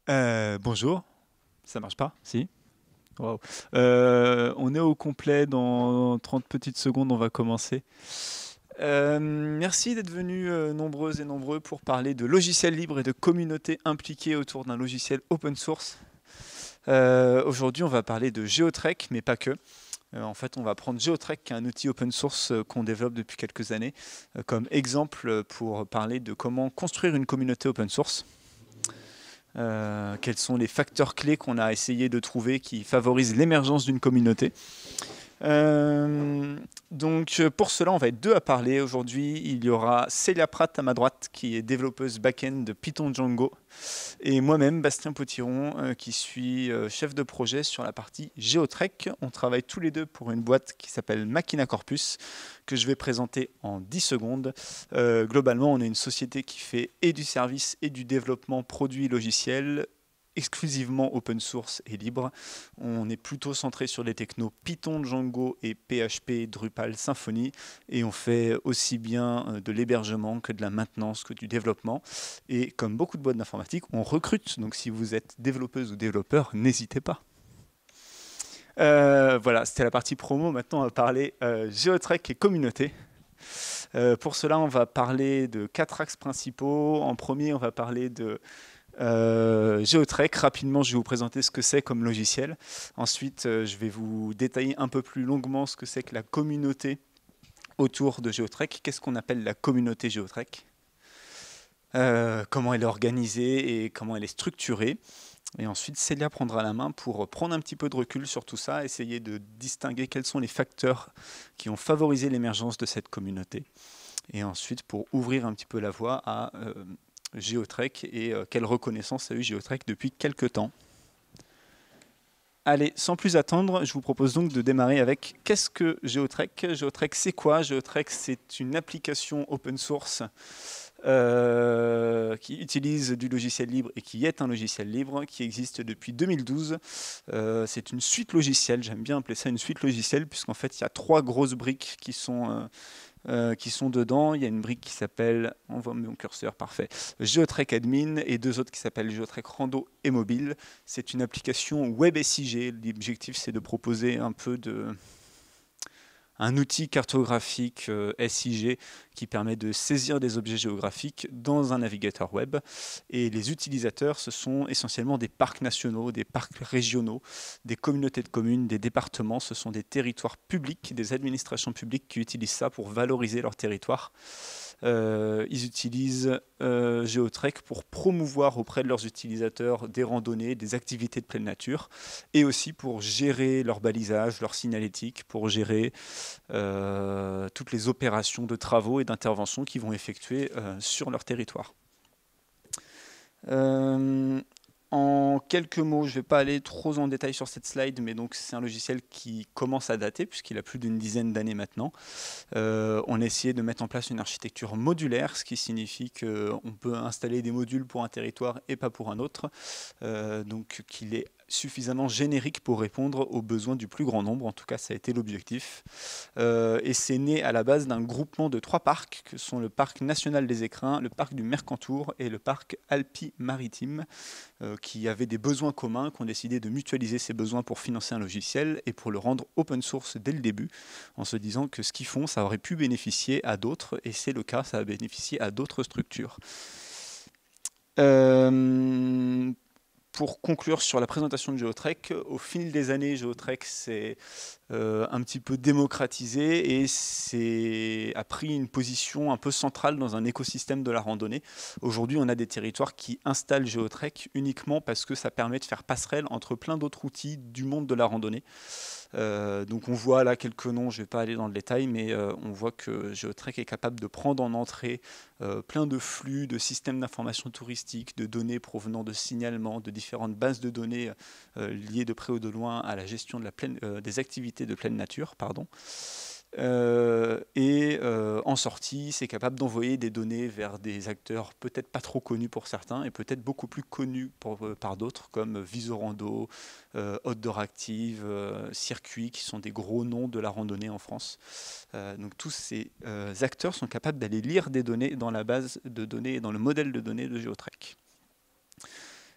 Bonjour, ça marche pas? Si? Waouh. On est au complet dans 30 petites secondes, on va commencer. Merci d'être venus nombreuses et nombreux pour parler de logiciels libres et de communautés impliquées autour d'un logiciel open source. Aujourd'hui, on va parler de Geotrek, mais pas que. En fait, on va prendre Geotrek, qui est un outil open source qu'on développe depuis quelques années, comme exemple pour parler de comment construire une communauté open source. Quels sont les facteurs clés qu'on a essayé de trouver qui favorisent l'émergence d'une communauté. Pour cela, on va être deux à parler aujourd'hui. Il y aura Célia Pratt à ma droite, qui est développeuse back-end de Python Django, et moi-même, Bastien Potiron, qui suis chef de projet sur la partie Geotrek. On travaille tous les deux pour une boîte qui s'appelle Machina Corpus, que je vais présenter en 10 secondes. Globalement, on est une société qui fait et du service et du développement produits logiciels, exclusivement open source et libre. On est plutôt centré sur les technos Python, Django et PHP, Drupal, Symfony, et on fait aussi bien de l'hébergement que de la maintenance que du développement. Et comme beaucoup de boîtes d'informatique, on recrute. Donc si vous êtes développeuse ou développeur, n'hésitez pas. Voilà, c'était la partie promo. Maintenant, on va parler Geotrek et communauté. Pour cela, on va parler de 4 axes principaux. En premier, on va parler de Geotrek. Rapidement, je vais vous présenter ce que c'est comme logiciel. Ensuite, je vais vous détailler un peu plus longuement ce que c'est que la communauté autour de Geotrek. Qu'est-ce qu'on appelle la communauté Geotrek? Comment elle est organisée et comment elle est structurée. Et ensuite, Célia prendra la main pour prendre un petit peu de recul sur tout ça, essayer de distinguer quels sont les facteurs qui ont favorisé l'émergence de cette communauté. Et ensuite, pour ouvrir un petit peu la voie à Geotrek et quelle reconnaissance a eu Geotrek depuis quelques temps. Allez, sans plus attendre, je vous propose donc de démarrer avec qu'est-ce que Geotrek? Geotrek, c'est quoi? Geotrek, c'est une application open source qui utilise du logiciel libre et qui est un logiciel libre, qui existe depuis 2012. C'est une suite logicielle, j'aime bien appeler ça une suite logicielle, puisqu'en fait, il y a 3 grosses briques qui sont dedans. Il y a une brique qui s'appelle, on voit mon curseur, parfait, Geotrek Admin, et 2 autres qui s'appellent Geotrek Rando et Mobile. C'est une application web SIG. L'objectif, c'est de proposer un outil cartographique SIG qui permet de saisir des objets géographiques dans un navigateur web. Et les utilisateurs, ce sont essentiellement des parcs nationaux, des parcs régionaux, des communautés de communes, des départements. Ce sont des territoires publics, des administrations publiques qui utilisent ça pour valoriser leur territoire. Ils utilisent Geotrek pour promouvoir auprès de leurs utilisateurs des randonnées, des activités de pleine nature, et aussi pour gérer leur balisage, leur signalétique, pour gérer toutes les opérations de travaux et d'intervention qu'ils vont effectuer sur leur territoire. En quelques mots, je ne vais pas aller trop en détail sur cette slide, mais donc c'est un logiciel qui commence à dater puisqu'il a plus d'une dizaine d'années maintenant. On a essayé de mettre en place une architecture modulaire, ce qui signifie qu'on peut installer des modules pour un territoire et pas pour un autre, donc qu'il est suffisamment générique pour répondre aux besoins du plus grand nombre. En tout cas, ça a été l'objectif. Et c'est né à la base d'un groupement de 3 parcs, que sont le parc national des Écrins, le parc du Mercantour et le parc Alpi-Maritime, qui avaient des besoins communs, qui ont décidé de mutualiser ces besoins pour financer un logiciel et pour le rendre open source dès le début, en se disant que ce qu'ils font, ça aurait pu bénéficier à d'autres, et c'est le cas, ça a bénéficié à d'autres structures. Pour conclure sur la présentation de Geotrek, au fil des années, Geotrek s'est un petit peu démocratisé et a pris une position un peu centrale dans un écosystème de la randonnée. Aujourd'hui, on a des territoires qui installent Geotrek uniquement parce que ça permet de faire passerelle entre plein d'autres outils du monde de la randonnée. Donc on voit là quelques noms, je ne vais pas aller dans le détail, mais on voit que Geotrek est capable de prendre en entrée plein de flux, de systèmes d'information touristique, de données provenant de signalements, de différentes bases de données liées de près ou de loin à la gestion de des activités de pleine nature. Pardon. En sortie, c'est capable d'envoyer des données vers des acteurs peut-être pas trop connus pour certains et peut-être beaucoup plus connus par d'autres, comme Visorando, Outdoor Active, Circuit, qui sont des gros noms de la randonnée en France. Donc tous ces acteurs sont capables d'aller lire des données dans la base de données et dans le modèle de données de Geotrek.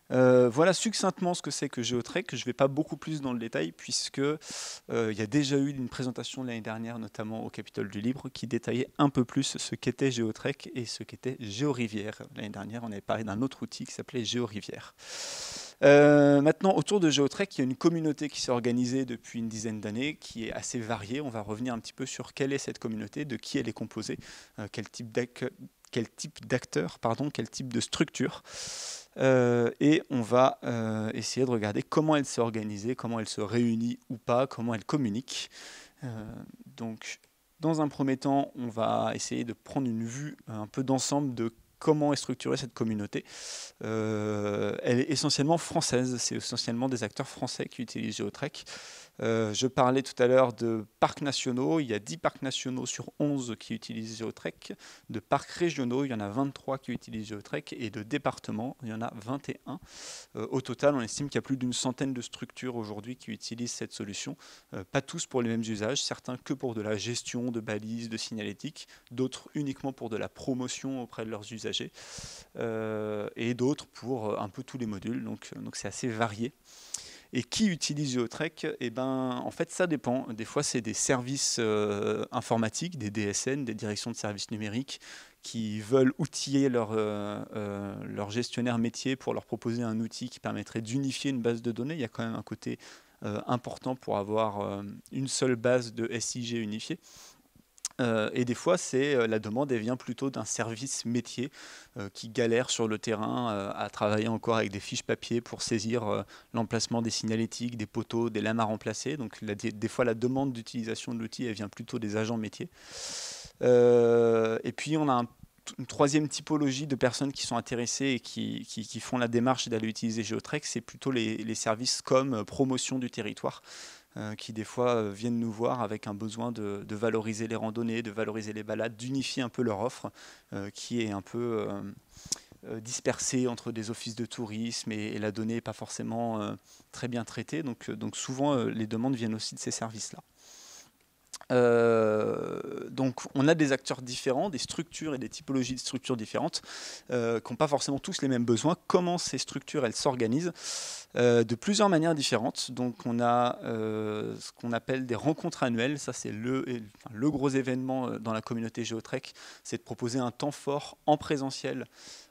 Voilà succinctement ce que c'est que Geotrek. Je ne vais pas beaucoup plus dans le détail puisque il y a déjà eu une présentation l'année dernière, notamment au Capitole du Libre, qui détaillait un peu plus ce qu'était Geotrek et ce qu'était GeoRivière. L'année dernière, on avait parlé d'un autre outil qui s'appelait GeoRivière. Maintenant, autour de Geotrek, il y a une communauté qui s'est organisée depuis une dizaine d'années, qui est assez variée. On va revenir un petit peu sur quelle est cette communauté, de qui elle est composée, quel type d'acteurs, quel type de structure. Et on va essayer de regarder comment elle s'est organisée, comment elle se réunit ou pas, comment elle communique. Donc, dans un premier temps, on va essayer de prendre une vue un peu d'ensemble de comment est structurée cette communauté. Elle est essentiellement française, c'est essentiellement des acteurs français qui utilisent Geotrek. Je parlais tout à l'heure de parcs nationaux, il y a 10 parcs nationaux sur 11 qui utilisent Geotrek, de parcs régionaux, il y en a 23 qui utilisent Geotrek, et de départements, il y en a 21. Au total, on estime qu'il y a plus d'une centaine de structures aujourd'hui qui utilisent cette solution, pas tous pour les mêmes usages, certains que pour de la gestion de balises, de signalétique, d'autres uniquement pour de la promotion auprès de leurs usagers, et d'autres pour un peu tous les modules, donc c'est assez varié. Et qui utilise Geotrek? Eh ben, en fait, ça dépend. Des fois, c'est des services informatiques, des DSN, des directions de services numériques, qui veulent outiller leur gestionnaire métier pour leur proposer un outil qui permettrait d'unifier une base de données. Il y a quand même un côté important pour avoir une seule base de SIG unifiée. Et des fois, la demande elle vient plutôt d'un service métier qui galère sur le terrain à travailler encore avec des fiches papier pour saisir l'emplacement des signalétiques, des poteaux, des lames à remplacer. Donc des fois, la demande d'utilisation de l'outil elle vient plutôt des agents métiers. Et puis, on a une troisième typologie de personnes qui sont intéressées et qui font la démarche d'aller utiliser Geotrek, c'est plutôt les services comme promotion du territoire. Qui des fois viennent nous voir avec un besoin de valoriser les randonnées, de valoriser les balades, d'unifier un peu leur offre, qui est un peu dispersée entre des offices de tourisme et la donnée n'est pas forcément très bien traitée. Donc souvent, les demandes viennent aussi de ces services-là. Donc on a des acteurs différents, des structures et des typologies de structures différentes qui n'ont pas forcément tous les mêmes besoins. Comment ces structures elles s'organisent? De plusieurs manières différentes. Donc on a ce qu'on appelle des rencontres annuelles. Ça c'est le gros événement dans la communauté Geotrek, c'est de proposer un temps fort en présentiel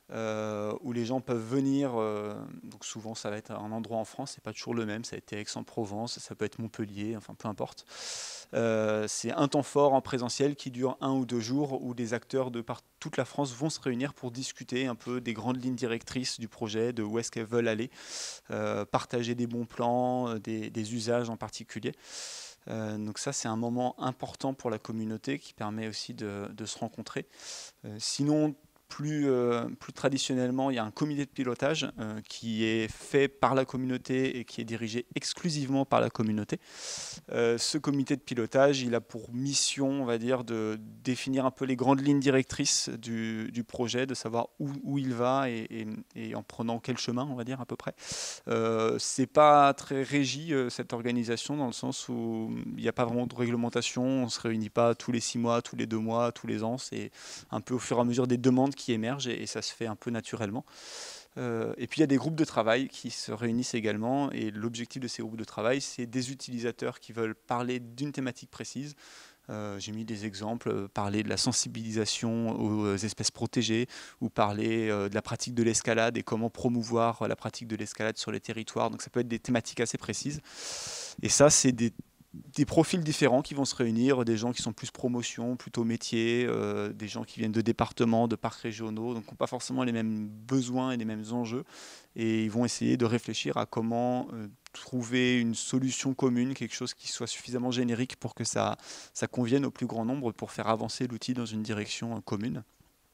où les gens peuvent venir, donc souvent ça va être un endroit en France, c'est pas toujours le même, ça a été Aix-en-Provence, ça peut être Montpellier, enfin peu importe. C'est un temps fort en présentiel qui dure 1 ou 2 jours où des acteurs de toute la France vont se réunir pour discuter un peu des grandes lignes directrices du projet, de où est-ce qu'elles veulent aller, partager des bons plans, des usages en particulier. Donc ça c'est un moment important pour la communauté qui permet aussi de se rencontrer. Sinon, plus traditionnellement, il y a un comité de pilotage qui est fait par la communauté et qui est dirigé exclusivement par la communauté. Ce comité de pilotage, il a pour mission, on va dire, de définir un peu les grandes lignes directrices du projet, de savoir où il va et en prenant quel chemin, on va dire à peu près. C'est pas très régi cette organisation dans le sens où il n'y a pas vraiment de réglementation, on se réunit pas tous les 6 mois, tous les 2 mois, tous les ans, c'est un peu au fur et à mesure des demandes qui émergent et ça se fait un peu naturellement. Et puis il y a des groupes de travail qui se réunissent également et l'objectif de ces groupes de travail, c'est des utilisateurs qui veulent parler d'une thématique précise. J'ai mis des exemples, parler de la sensibilisation aux espèces protégées ou parler de la pratique de l'escalade et comment promouvoir la pratique de l'escalade sur les territoires. Donc ça peut être des thématiques assez précises. Et ça, c'est des profils différents qui vont se réunir, des gens qui sont plus promotion, plutôt métier, des gens qui viennent de départements, de parcs régionaux, donc qui n'ont pas forcément les mêmes besoins et les mêmes enjeux. Et ils vont essayer de réfléchir à comment trouver une solution commune, quelque chose qui soit suffisamment générique pour que ça convienne au plus grand nombre, pour faire avancer l'outil dans une direction commune.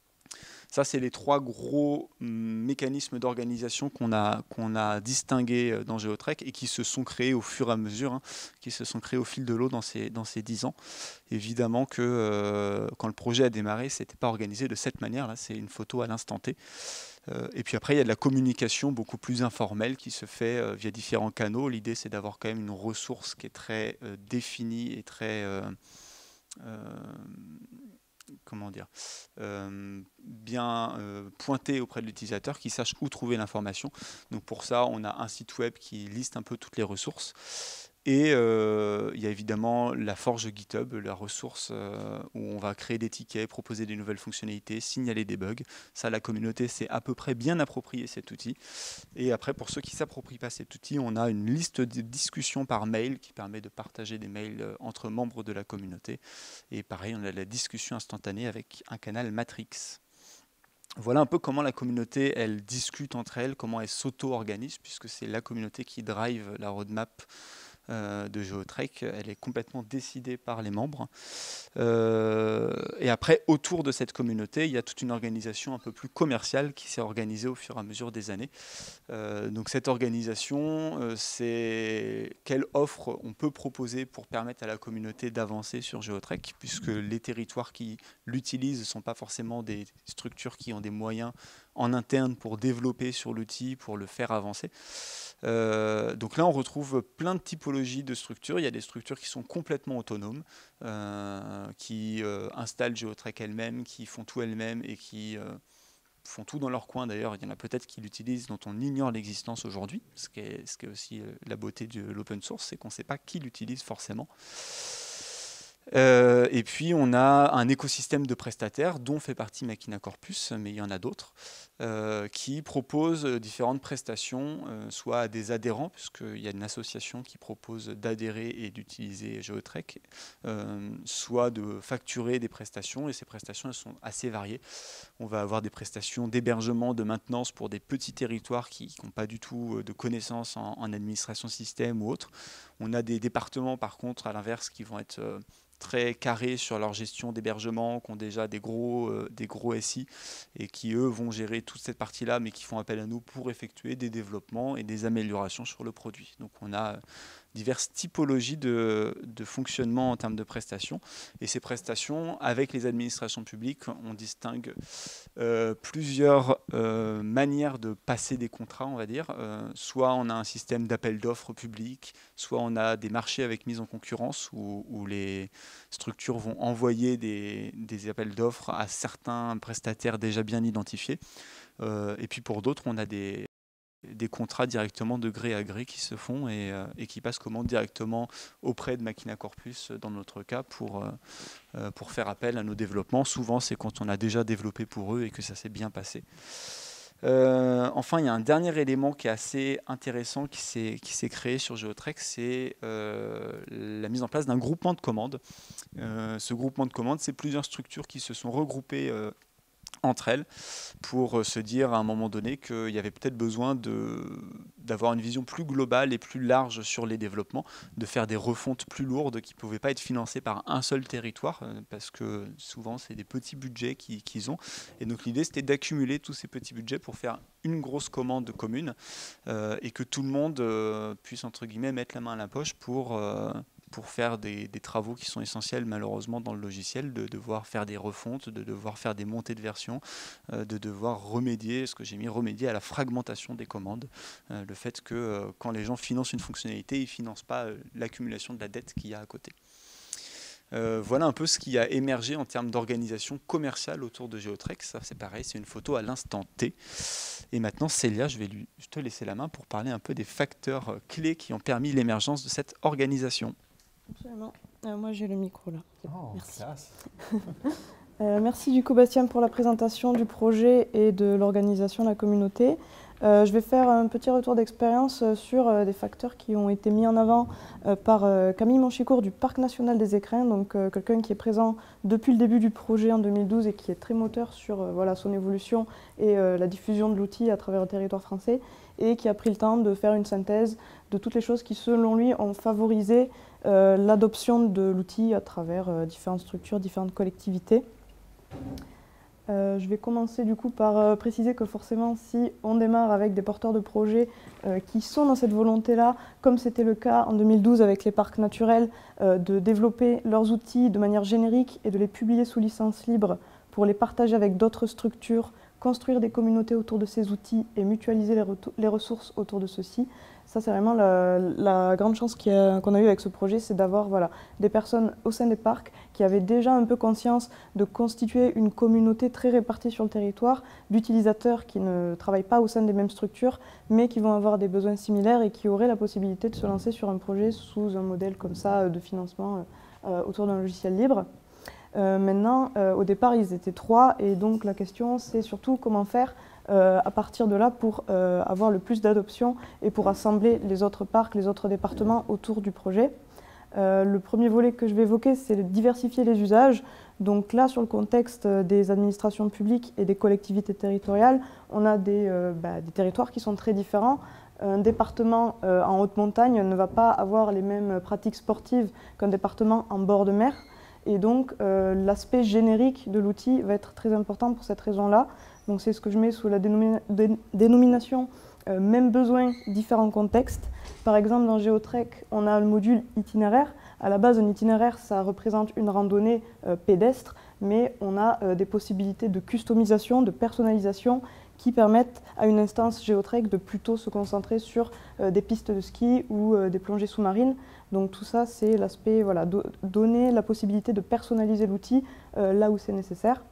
Ça, c'est les 3 gros mécanismes d'organisation qu'on a distingués dans Geotrek et qui se sont créés au fur et à mesure, qui se sont créés au fil de l'eau dans ces 10 ans. Évidemment que quand le projet a démarré, ce n'était pas organisé de cette manière. Là, c'est une photo à l'instant T. Et puis après, il y a de la communication beaucoup plus informelle qui se fait via différents canaux. L'idée, c'est d'avoir quand même une ressource qui est très définie et très comment dire, bien pointé auprès de l'utilisateur, qui sache où trouver l'information. Donc pour ça, on a un site web qui liste un peu toutes les ressources. Et il y a évidemment la forge GitHub, la ressource où on va créer des tickets, proposer des nouvelles fonctionnalités, signaler des bugs. Ça, la communauté s'est à peu près bien approprié cet outil. Et après, pour ceux qui ne s'approprient pas cet outil, on a une liste de discussions par mail qui permet de partager des mails entre membres de la communauté. Et pareil, on a la discussion instantanée avec un canal Matrix. Voilà un peu comment la communauté, elle discute entre elles, comment elle s'auto-organise, puisque c'est la communauté qui drive la roadmap de GeoTrek. Elle est complètement décidée par les membres. Et après, autour de cette communauté, il y a toute une organisation un peu plus commerciale qui s'est organisée au fur et à mesure des années. Donc cette organisation, c'est quelle offre on peut proposer pour permettre à la communauté d'avancer sur GeoTrek, puisque les territoires qui l'utilisent ne sont pas forcément des structures qui ont des moyens en interne pour développer sur l'outil, pour le faire avancer. Donc là, on retrouve plein de typologies de structures. Il y a des structures qui sont complètement autonomes, qui installent GeoTrek elles-mêmes, qui font tout elles-mêmes et qui font tout dans leur coin. D'ailleurs, il y en a peut-être qui l'utilisent, dont on ignore l'existence aujourd'hui, ce qui est aussi la beauté de l'open source, c'est qu'on ne sait pas qui l'utilise forcément. Et puis on a un écosystème de prestataires dont fait partie Machina Corpus, mais il y en a d'autres, qui proposent différentes prestations, soit à des adhérents, puisqu'il y a une association qui propose d'adhérer et d'utiliser GeoTrek, soit de facturer des prestations, et ces prestations elles sont assez variées. On va avoir des prestations d'hébergement, de maintenance pour des petits territoires qui n'ont pas du tout de connaissances en administration système ou autre. On a des départements par contre à l'inverse qui vont être très carrés sur leur gestion d'hébergement, qui ont déjà des gros SI et qui eux vont gérer toute cette partie-là, mais qui font appel à nous pour effectuer des développements et des améliorations sur le produit. Donc on a diverses typologies de fonctionnement en termes de prestations. Et ces prestations, avec les administrations publiques, on distingue plusieurs manières de passer des contrats, on va dire. Soit on a un système d'appel d'offres public, soit on a des marchés avec mise en concurrence où les structures vont envoyer des appels d'offres à certains prestataires déjà bien identifiés. Et puis pour d'autres, on a des contrats directement de gré à gré qui se font et qui passent commande directement auprès de Machina Corpus dans notre cas pour faire appel à nos développements. Souvent c'est quand on a déjà développé pour eux et que ça s'est bien passé. Enfin, il y a un dernier élément qui est assez intéressant qui s'est créé sur GeoTrek, c'est la mise en place d'un groupement de commandes. Ce groupement de commandes, c'est plusieurs structures qui se sont regroupées entre elles pour se dire à un moment donné qu'il y avait peut-être besoin d'avoir une vision plus globale et plus large sur les développements, de faire des refontes plus lourdes qui ne pouvaient pas être financées par un seul territoire, parce que souvent c'est des petits budgets qu'ils ont. Et donc l'idée c'était d'accumuler tous ces petits budgets pour faire une grosse commande commune et que tout le monde puisse entre guillemets mettre la main à la poche pour faire des travaux qui sont essentiels malheureusement dans le logiciel, de devoir faire des refontes, de devoir faire des montées de versions, de devoir remédier, ce que j'ai mis, remédier à la fragmentation des commandes, le fait que quand les gens financent une fonctionnalité, ils ne financent pas l'accumulation de la dette qu'il y a à côté. Voilà un peu ce qui a émergé en termes d'organisation commerciale autour de GeoTrek. Ça c'est pareil, c'est une photo à l'instant T. Et maintenant Célia, je vais te laisser la main pour parler un peu des facteurs clés qui ont permis l'émergence de cette organisation. Absolument. Moi, j'ai le micro là. Oh, merci. Merci du coup, Bastien, pour la présentation du projet et de l'organisation de la communauté. Je vais faire un petit retour d'expérience sur des facteurs qui ont été mis en avant par Camille Monchicourt du Parc national des Écrins, donc quelqu'un qui est présent depuis le début du projet en 2012 et qui est très moteur sur son évolution et la diffusion de l'outil à travers le territoire français, et qui a pris le temps de faire une synthèse de toutes les choses qui, selon lui, ont favorisé l'adoption de l'outil à travers différentes structures, différentes collectivités. Je vais commencer du coup par préciser que forcément si on démarre avec des porteurs de projets qui sont dans cette volonté-là, comme c'était le cas en 2012 avec les parcs naturels, de développer leurs outils de manière générique et de les publier sous licence libre pour les partager avec d'autres structures construire des communautés autour de ces outils et mutualiser les ressources autour de ceux-ci. Ça, c'est vraiment la grande chance qu'on a eue avec ce projet, c'est d'avoir des personnes au sein des parcs qui avaient déjà un peu conscience de constituer une communauté très répartie sur le territoire, d'utilisateurs qui ne travaillent pas au sein des mêmes structures, mais qui vont avoir des besoins similaires et qui auraient la possibilité de se lancer sur un projet sous un modèle comme ça de financement autour d'un logiciel libre. Maintenant, au départ, ils étaient 3, et donc la question, c'est surtout comment faire à partir de là pour avoir le plus d'adoption et pour assembler les autres parcs, les autres départements autour du projet. Le premier volet que je vais évoquer, c'est de diversifier les usages. Donc là, sur le contexte des administrations publiques et des collectivités territoriales, on a des territoires qui sont très différents. Un département en haute montagne ne va pas avoir les mêmes pratiques sportives qu'un département en bord de mer. Et donc, l'aspect générique de l'outil va être très important pour cette raison-là. Donc, c'est ce que je mets sous la dénomination même besoin, différents contextes. Par exemple, dans Géotrek, on a le module itinéraire. À la base, un itinéraire, ça représente une randonnée pédestre, mais on a des possibilités de customisation, de personnalisation qui permettent à une instance Géotrek de plutôt se concentrer sur des pistes de ski ou des plongées sous-marines. Donc tout ça, c'est l'aspect, donner la possibilité de personnaliser l'outil là où c'est nécessaire.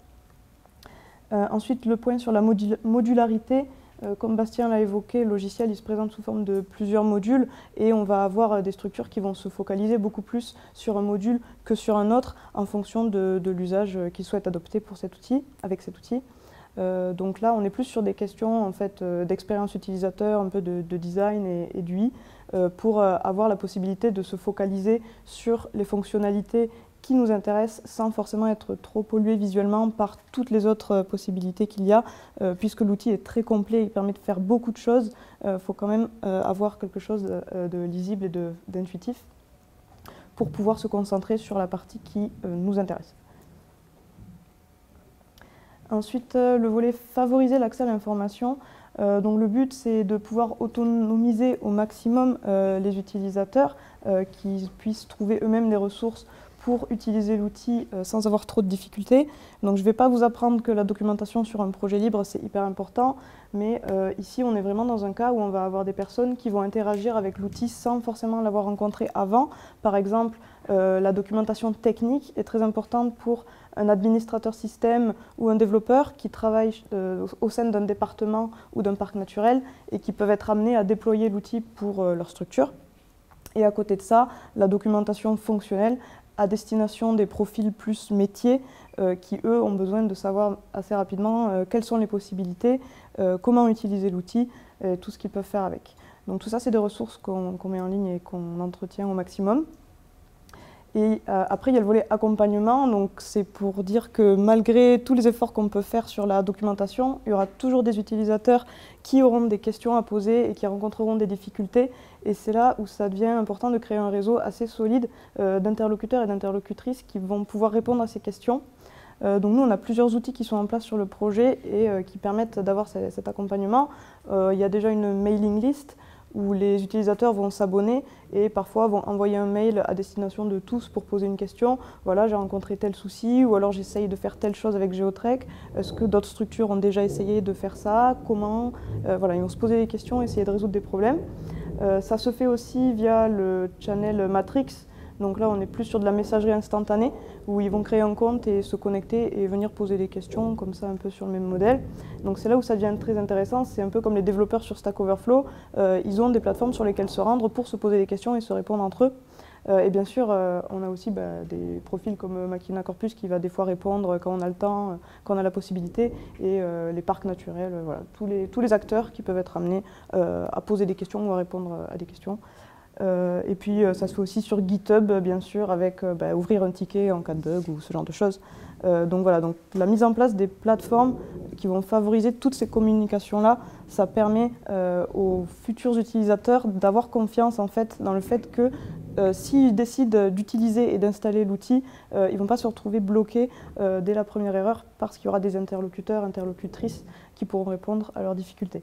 Ensuite, le point sur la modularité. Comme Bastien l'a évoqué, le logiciel il se présente sous forme de plusieurs modules et on va avoir des structures qui vont se focaliser beaucoup plus sur un module que sur un autre en fonction de l'usage qu'ils souhaitent adopter pour cet outil, avec cet outil. Donc là, on est plus sur des questions en fait, d'expérience utilisateur, un peu de design et d'UI, pour avoir la possibilité de se focaliser sur les fonctionnalités qui nous intéressent sans forcément être trop pollué visuellement par toutes les autres possibilités qu'il y a, puisque l'outil est très complet, il permet de faire beaucoup de choses, il faut quand même avoir quelque chose de lisible et d'intuitif pour pouvoir se concentrer sur la partie qui nous intéresse. Ensuite, le volet favoriser l'accès à l'information. Donc le but, c'est de pouvoir autonomiser au maximum les utilisateurs, qui puissent trouver eux-mêmes des ressources pour utiliser l'outil sans avoir trop de difficultés. Donc je ne vais pas vous apprendre que la documentation sur un projet libre, c'est hyper important, mais ici, on est vraiment dans un cas où on va avoir des personnes qui vont interagir avec l'outil sans forcément l'avoir rencontré avant. Par exemple, la documentation technique est très importante pour un administrateur système ou un développeur qui travaille au sein d'un département ou d'un parc naturel et qui peuvent être amenés à déployer l'outil pour leur structure. Et à côté de ça, la documentation fonctionnelle à destination des profils plus métiers qui, eux, ont besoin de savoir assez rapidement quelles sont les possibilités, comment utiliser l'outil, tout ce qu'ils peuvent faire avec. Donc tout ça, c'est des ressources qu'on met en ligne et qu'on entretient au maximum. Et après, il y a le volet accompagnement. Donc c'est pour dire que malgré tous les efforts qu'on peut faire sur la documentation, il y aura toujours des utilisateurs qui auront des questions à poser et qui rencontreront des difficultés. Et c'est là où ça devient important de créer un réseau assez solide d'interlocuteurs et d'interlocutrices qui vont pouvoir répondre à ces questions. Donc nous, on a plusieurs outils qui sont en place sur le projet et qui permettent d'avoir cet accompagnement. Il y a déjà une mailing list où les utilisateurs vont s'abonner et parfois vont envoyer un mail à destination de tous pour poser une question. Voilà, j'ai rencontré tel souci, ou alors j'essaye de faire telle chose avec Géotrek. Est-ce que d'autres structures ont déjà essayé de faire ça? Comment? Voilà, ils vont se poser des questions, essayer de résoudre des problèmes. Ça se fait aussi via le channel Matrix. Donc là, on est plus sur de la messagerie instantanée, où ils vont créer un compte et se connecter et venir poser des questions, comme ça, un peu sur le même modèle. Donc c'est là où ça devient très intéressant. C'est un peu comme les développeurs sur Stack Overflow. Ils ont des plateformes sur lesquelles se rendre pour se poser des questions et se répondre entre eux. Et bien sûr, on a aussi des profils comme Machina Corpus qui va des fois répondre quand on a le temps, quand on a la possibilité. Et les parcs naturels, voilà, tous les acteurs qui peuvent être amenés à poser des questions ou à répondre à des questions. Et puis ça se fait aussi sur GitHub, bien sûr, avec ouvrir un ticket en cas de bug ou ce genre de choses. Donc voilà, donc la mise en place des plateformes qui vont favoriser toutes ces communications-là, ça permet aux futurs utilisateurs d'avoir confiance en fait, dans le fait que s'ils décident d'utiliser et d'installer l'outil, ils ne vont pas se retrouver bloqués dès la première erreur parce qu'il y aura des interlocuteurs, interlocutrices qui pourront répondre à leurs difficultés.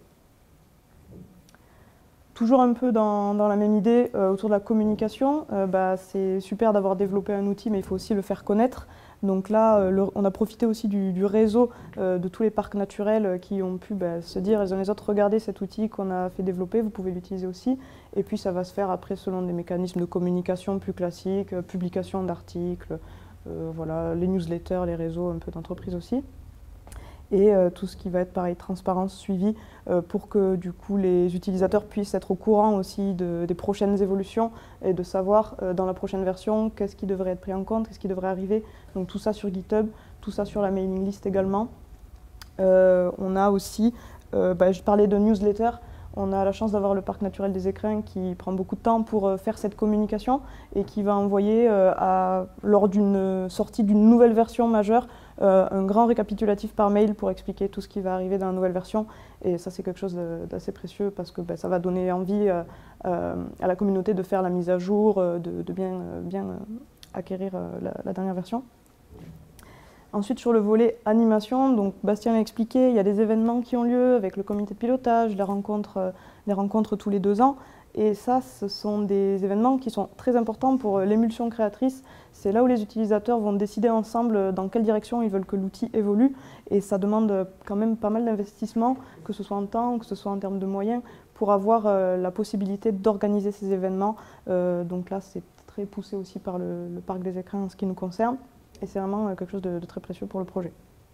Toujours un peu dans la même idée autour de la communication, c'est super d'avoir développé un outil, mais il faut aussi le faire connaître. Donc là, on a profité aussi du réseau de tous les parcs naturels qui ont pu se dire les uns les autres, regardez cet outil qu'on a fait développer, vous pouvez l'utiliser aussi. Et puis ça va se faire après selon des mécanismes de communication plus classiques, publication d'articles, voilà, les newsletters, les réseaux un peu d'entreprises aussi. Et tout ce qui va être pareil, transparence, suivi, pour que du coup les utilisateurs puissent être au courant aussi des prochaines évolutions et de savoir dans la prochaine version qu'est-ce qui devrait être pris en compte, qu'est-ce qui devrait arriver. Donc tout ça sur GitHub, tout ça sur la mailing list également. On a aussi, je parlais de newsletter, on a la chance d'avoir le parc naturel des Écrins qui prend beaucoup de temps pour faire cette communication et qui va envoyer lors d'une sortie d'une nouvelle version majeure un grand récapitulatif par mail pour expliquer tout ce qui va arriver dans la nouvelle version. Et ça, c'est quelque chose d'assez précieux parce que ça va donner envie à la communauté de faire la mise à jour, de bien acquérir la dernière version. Ensuite, sur le volet animation, donc Bastien l'a expliqué, il y a des événements qui ont lieu avec le comité de pilotage, les rencontres tous les 2 ans. Et ça, ce sont des événements qui sont très importants pour l'émulsion créatrice. C'est là où les utilisateurs vont décider ensemble dans quelle direction ils veulent que l'outil évolue. Et ça demande quand même pas mal d'investissement, que ce soit en temps, que ce soit en termes de moyens, pour avoir la possibilité d'organiser ces événements. Donc là, c'est très poussé aussi par le parc des Écrins en ce qui nous concerne. Et c'est vraiment quelque chose de très précieux pour le projet.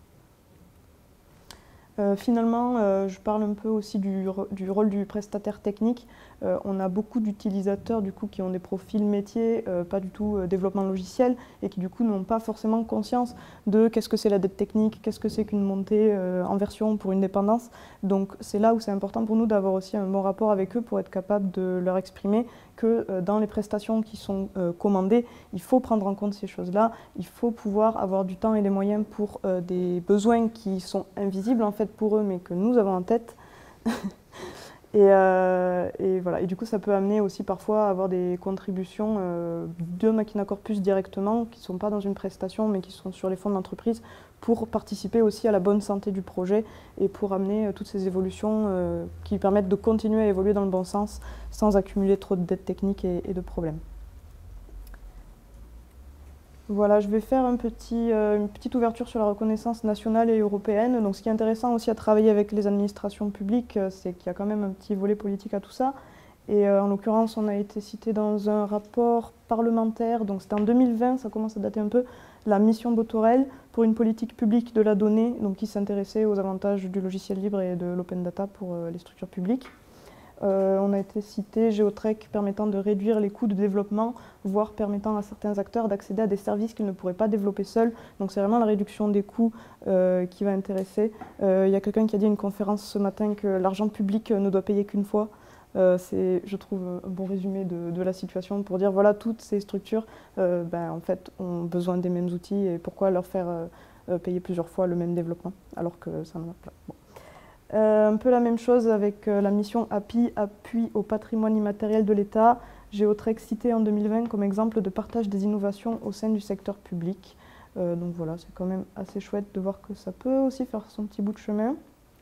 Finalement, je parle un peu aussi du rôle du prestataire technique. On a beaucoup d'utilisateurs du coup, qui ont des profils métiers, pas du tout développement logiciel, et qui du coup n'ont pas forcément conscience de qu'est-ce que c'est la dette technique, qu'est-ce que c'est qu'une montée en version pour une dépendance. Donc c'est là où c'est important pour nous d'avoir aussi un bon rapport avec eux pour être capable de leur exprimer que dans les prestations qui sont commandées, il faut prendre en compte ces choses-là, il faut pouvoir avoir du temps et des moyens pour des besoins qui sont invisibles en fait pour eux, mais que nous avons en tête. et voilà. Et du coup, ça peut amener aussi parfois à avoir des contributions de Machina Corpus directement, qui ne sont pas dans une prestation, mais qui sont sur les fonds de l'entreprise, pour participer aussi à la bonne santé du projet et pour amener toutes ces évolutions qui permettent de continuer à évoluer dans le bon sens sans accumuler trop de dettes techniques et de problèmes. Voilà, je vais faire une petite ouverture sur la reconnaissance nationale et européenne. Donc, ce qui est intéressant aussi à travailler avec les administrations publiques, c'est qu'il y a quand même un petit volet politique à tout ça. Et en l'occurrence, on a été cité dans un rapport parlementaire, donc c'était en 2020, ça commence à dater un peu, la mission Botorel pour une politique publique de la donnée, donc qui s'intéressait aux avantages du logiciel libre et de l'open data pour les structures publiques. On a été cité Géotrek permettant de réduire les coûts de développement, voire permettant à certains acteurs d'accéder à des services qu'ils ne pourraient pas développer seuls. Donc c'est vraiment la réduction des coûts qui va intéresser. Il y a quelqu'un qui a dit à une conférence ce matin que l'argent public ne doit payer qu'une fois. C'est, je trouve, un bon résumé de la situation pour dire voilà, toutes ces structures en fait, ont besoin des mêmes outils et pourquoi leur faire payer plusieurs fois le même développement alors que ça ne va pas. Bon. Un peu la même chose avec la mission API, appui au patrimoine immatériel de l'État. Géotrek cité en 2020 comme exemple de partage des innovations au sein du secteur public. Donc voilà, c'est quand même assez chouette de voir que ça peut aussi faire son petit bout de chemin.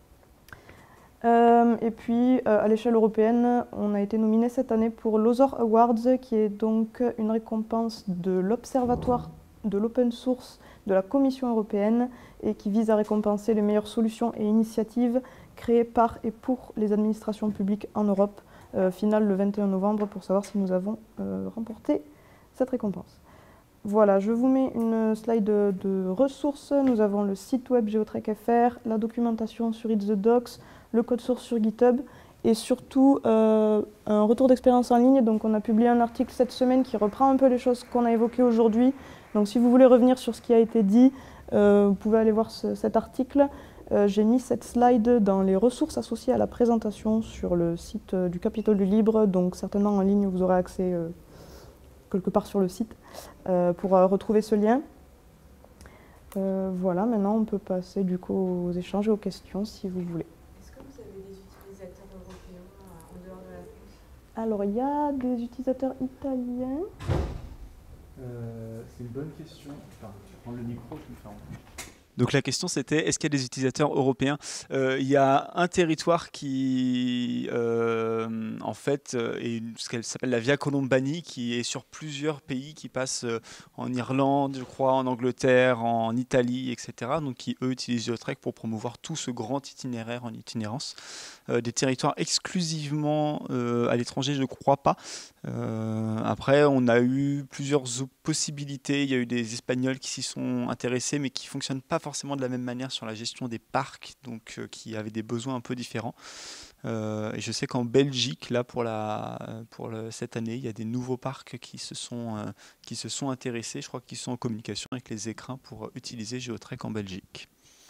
Et puis, à l'échelle européenne, on a été nominé cette année pour l'Ozor Awards, qui est donc une récompense de l'Observatoire de l'Open Source de la Commission européenne et qui vise à récompenser les meilleures solutions et initiatives créées par et pour les administrations publiques en Europe. Finale le 21 novembre pour savoir si nous avons remporté cette récompense. Voilà, je vous mets une slide de ressources. Nous avons le site web Géotrek.fr, la documentation sur It's the Docs, le code source sur GitHub et surtout un retour d'expérience en ligne. Donc on a publié un article cette semaine qui reprend un peu les choses qu'on a évoquées aujourd'hui. Donc si vous voulez revenir sur ce qui a été dit, vous pouvez aller voir cet article. J'ai mis cette slide dans les ressources associées à la présentation sur le site du Capitole du Libre. Donc certainement en ligne, vous aurez accès quelque part sur le site pour retrouver ce lien. Voilà, maintenant on peut passer du coup aux échanges et aux questions si vous voulez. Est-ce que vous avez des utilisateurs européens en dehors de la France? Alors il y a des utilisateurs italiens. C'est une bonne question. Enfin, je vais prendre le micro, je vais me faire entendre. Donc la question c'était, est-ce qu'il y a des utilisateurs européens? Il y a un territoire qui, en fait, est ce qu'elle s'appelle la Via Colombani, qui est sur plusieurs pays, qui passe en Irlande, je crois, en Angleterre, en Italie, etc. Donc qui, eux, utilisent Geotrek pour promouvoir tout ce grand itinéraire en itinérance. Des territoires exclusivement à l'étranger, je ne crois pas. Après, on a eu plusieurs possibilités. Il y a eu des Espagnols qui s'y sont intéressés, mais qui ne fonctionnent pas forcément de la même manière sur la gestion des parcs, donc qui avaient des besoins un peu différents. Et je sais qu'en Belgique, là, cette année, il y a des nouveaux parcs qui se sont intéressés. Je crois qu'ils sont en communication avec les écrins pour utiliser Geotrek en Belgique.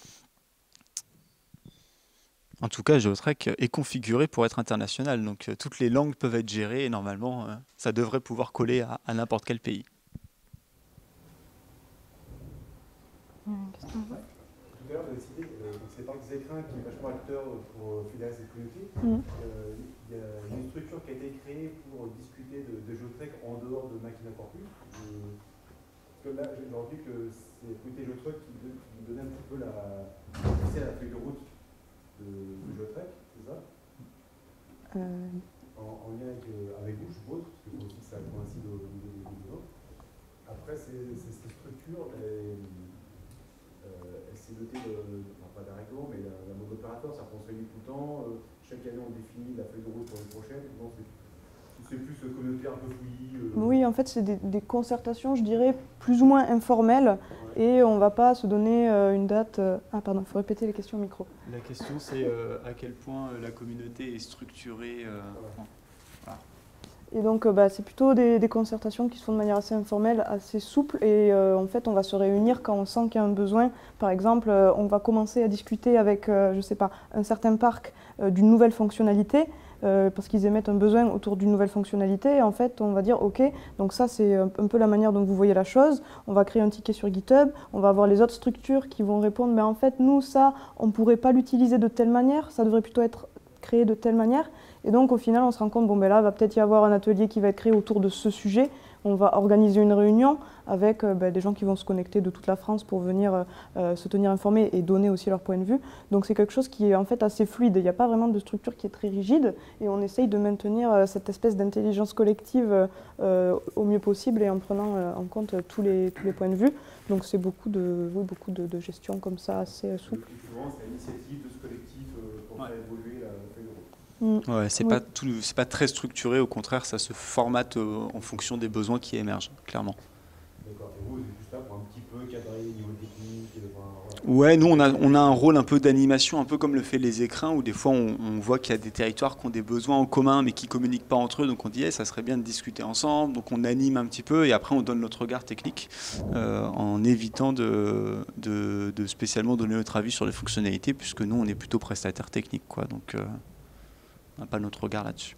En tout cas, Geotrek est configuré pour être international, donc toutes les langues peuvent être gérées et normalement, ça devrait pouvoir coller à n'importe quel pays. Tout à l'heure, vous avez cité c'est Parcs Écrins qui est vachement acteur pour fédérer cette communauté. Il y a une structure qui a été créée pour discuter de Geotrek en dehors de Machina Corpus. Parce que là, j'ai entendu que c'est la communauté Geotrek qui donnait un petit peu la feuille de route de Geotrek, c'est ça en lien avec vous, je suppose, parce que aussi ça coïncide au niveau des autres. Après, cette structure, elle s'est dotée pas d'un règlement, mais d'un mode opérateur, ça qu'on se réunit tout le temps. Chaque année, on définit la feuille de route pour l'année prochaine. Non, c'est plus communautaire, un peu fouillis. Oui, en fait, c'est des concertations, je dirais, plus ou moins informelles. Ouais. Et on ne va pas se donner une date. Ah, pardon, il faut répéter les questions au micro. La question, c'est à quel point la communauté est structurée. Voilà. Et donc, c'est plutôt des concertations qui se font de manière assez informelle, assez souple. Et en fait, on va se réunir quand on sent qu'il y a un besoin. Par exemple, on va commencer à discuter avec, je ne sais pas, un certain parc d'une nouvelle fonctionnalité. Parce qu'ils émettent un besoin autour d'une nouvelle fonctionnalité. Et en fait, on va dire, OK, donc ça, c'est un peu la manière dont vous voyez la chose. On va créer un ticket sur GitHub. On va avoir les autres structures qui vont répondre, mais en fait, nous, ça, on ne pourrait pas l'utiliser de telle manière. Ça devrait plutôt être créé de telle manière. Et donc, au final, on se rend compte, bon, ben là, il va peut-être y avoir un atelier qui va être créé autour de ce sujet. On va organiser une réunion avec des gens qui vont se connecter de toute la France pour venir se tenir informés et donner aussi leur point de vue. Donc c'est quelque chose qui est en fait assez fluide. Il n'y a pas vraiment de structure qui est très rigide et on essaye de maintenir cette espèce d'intelligence collective au mieux possible et en prenant en compte tous les points de vue. Donc c'est beaucoup de gestion comme ça, assez souple. Souvent, c'est l'initiative de ce collectif pour faire évoluer la feuille de route. Ouais, c'est pas très structuré, au contraire, ça se formate en fonction des besoins qui émergent, clairement. D'accord, et vous êtes juste là pour un petit peu cadrer les niveaux techniques voilà. Ouais, nous on a un rôle un peu d'animation, un peu comme le fait les écrins, où des fois on voit qu'il y a des territoires qui ont des besoins en commun mais qui ne communiquent pas entre eux, donc on dit ça serait bien de discuter ensemble, donc on anime un petit peu et après on donne notre regard technique en évitant de spécialement donner notre avis sur les fonctionnalités, puisque nous on est plutôt prestataire technique, quoi, donc on n'a pas notre regard là-dessus.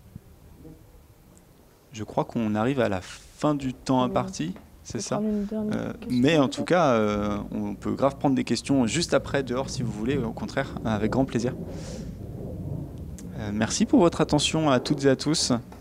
Je crois qu'on arrive à la fin du temps imparti. C'est ça. Mais en tout cas, on peut grave prendre des questions juste après, dehors, si vous voulez, au contraire, avec grand plaisir. Merci pour votre attention à toutes et à tous.